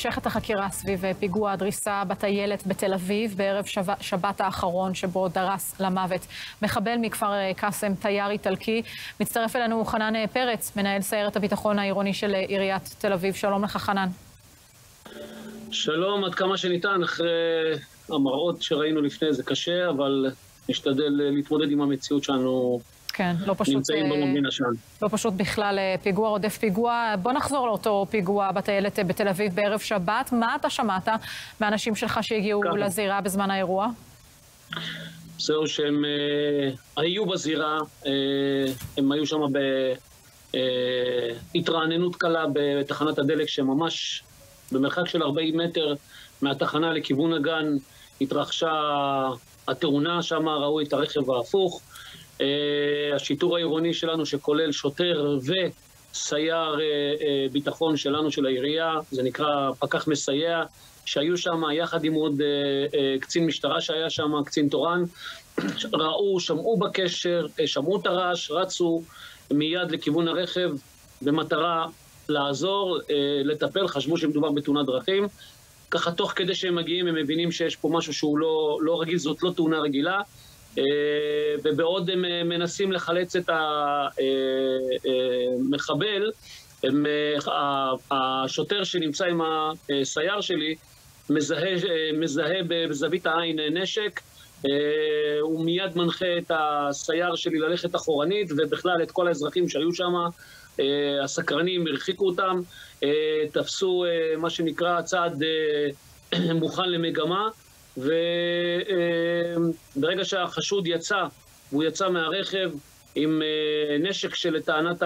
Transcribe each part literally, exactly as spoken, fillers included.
נמשכת החקירה סביב פיגוע הדריסה בטיילת בתל אביב בערב שבת, שבת האחרון שבו דרס למוות מחבל מכפר קאסם, תייר איטלקי. מצטרף אלינו חנן פרץ, מנהל סיירת הביטחון העירוני של עיריית תל אביב. שלום לך חנן. שלום, עד כמה שניתן. אחרי המראות שראינו לפני זה קשה, אבל נשתדל להתמודד עם המציאות שלנו. כן, לא פשוט, נמצאים במובין השן. לא פשוט בכלל פיגוע רודף פיגוע. בוא נחזור לאותו פיגוע בטיילת בתל אביב בערב שבת. מה אתה שמעת מהאנשים שלך שהגיעו ככה לזירה בזמן האירוע? זהו שהם אה, היו בזירה, אה, הם היו שם בהתרעננות קלה בתחנת הדלק שממש במרחק של ארבעים מטר מהתחנה לכיוון הגן התרחשה התאונה, שם ראו את הרכב ההפוך. Uh, השיטור העירוני שלנו שכולל שוטר וסייר uh, uh, ביטחון שלנו של העירייה, זה נקרא פקח מסייע, שהיו שם יחד עם עוד uh, uh, קצין משטרה שהיה שם, קצין תורן, ראו, שמעו בקשר, uh, שמעו את הרעש, רצו מיד לכיוון הרכב במטרה לעזור, uh, לטפל, חשבו שמדובר בתאונת דרכים. ככה תוך כדי שהם מגיעים הם מבינים שיש פה משהו שהוא לא, לא רגיל, זאת לא תאונה רגילה. ובעוד הם מנסים לחלץ את המחבל, השוטר שנמצא עם הסייר שלי מזהה, מזהה בזווית העין נשק, הוא מיד מנחה את הסייר שלי ללכת אחורנית, ובכלל את כל האזרחים שהיו שם, הסקרנים הרחיקו אותם, תפסו מה שנקרא צעד מוכן למגמה, וברגע שהחשוד יצא, הוא יצא מהרכב עם נשק שלטענת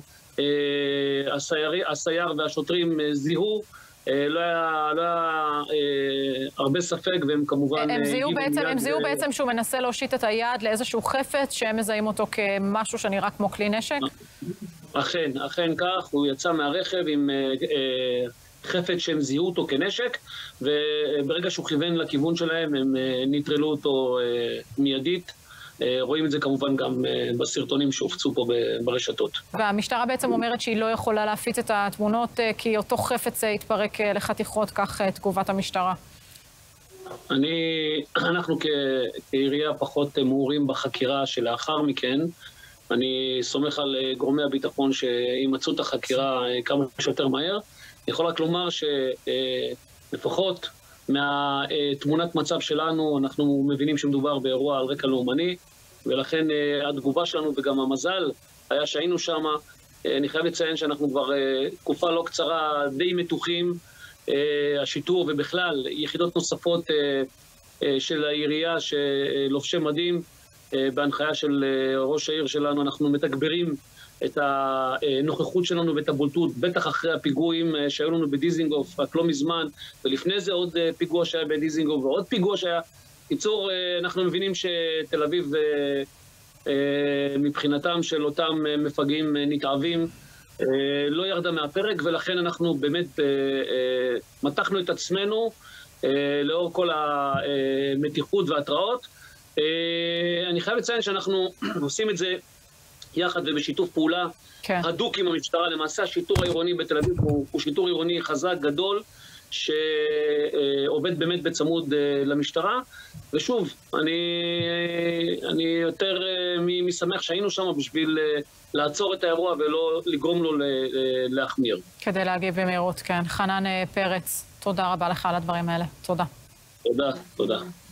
הסייר והשוטרים זיהו, לא היה, לא היה הרבה ספק, והם כמובן... הם זיהו בעצם, הם זיהו בעצם שהוא מנסה להושיט את היד לאיזשהו חפץ שהם מזהים אותו כמשהו שנראה כמו כלי נשק? אכן, אכן כך, הוא יצא מהרכב עם חפץ שהם זיהו אותו כנשק, וברגע שהוא כיוון לכיוון שלהם, הם נטרלו אותו מיידית. רואים את זה כמובן גם בסרטונים שהופצו פה ברשתות. והמשטרה בעצם אומרת שהיא לא יכולה להפיץ את התמונות, כי אותו חפץ התפרק לחתיכות, כך תגובת המשטרה. אני, אנחנו כעירייה פחות מעורים בחקירה שלאחר מכן. אני סומך על גורמי הביטחון שימצאו את החקירה כמה שיותר מהר. אני יכול רק לומר שלפחות מהתמונת מצב שלנו, אנחנו מבינים שמדובר באירוע על רקע לאומני, ולכן התגובה שלנו וגם המזל היה שהיינו שם. אני חייב לציין שאנחנו כבר תקופה לא קצרה די מתוחים, השיטור ובכלל יחידות נוספות של העירייה שלובשי מדים, בהנחיה של ראש העיר שלנו אנחנו מתגברים את הנוכחות שלנו ואת הבולטות, בטח אחרי הפיגועים שהיו לנו בדיזינגוף, רק לא מזמן, ולפני זה עוד פיגוע שהיה בדיזינגוף ועוד פיגוע שהיה. קיצור, אנחנו מבינים שתל אביב מבחינתם של אותם מפגעים נתעבים לא ירדה מהפרק, ולכן אנחנו באמת מתחנו את עצמנו לאור כל המתיחות וההתראות. אני חייב לציין שאנחנו עושים את זה יחד ובשיתוף פעולה כן. הדוק עם המשטרה. למעשה השיטור העירוני בתל אביב הוא, הוא שיטור עירוני חזק, גדול, שעובד באמת בצמוד למשטרה. ושוב, אני, אני יותר משמח שהיינו שם בשביל לעצור את האירוע ולא לגרום לו להחמיר. כדי להגיב במהירות, כן. חנן פרץ, תודה רבה לך על הדברים האלה. תודה. תודה, תודה.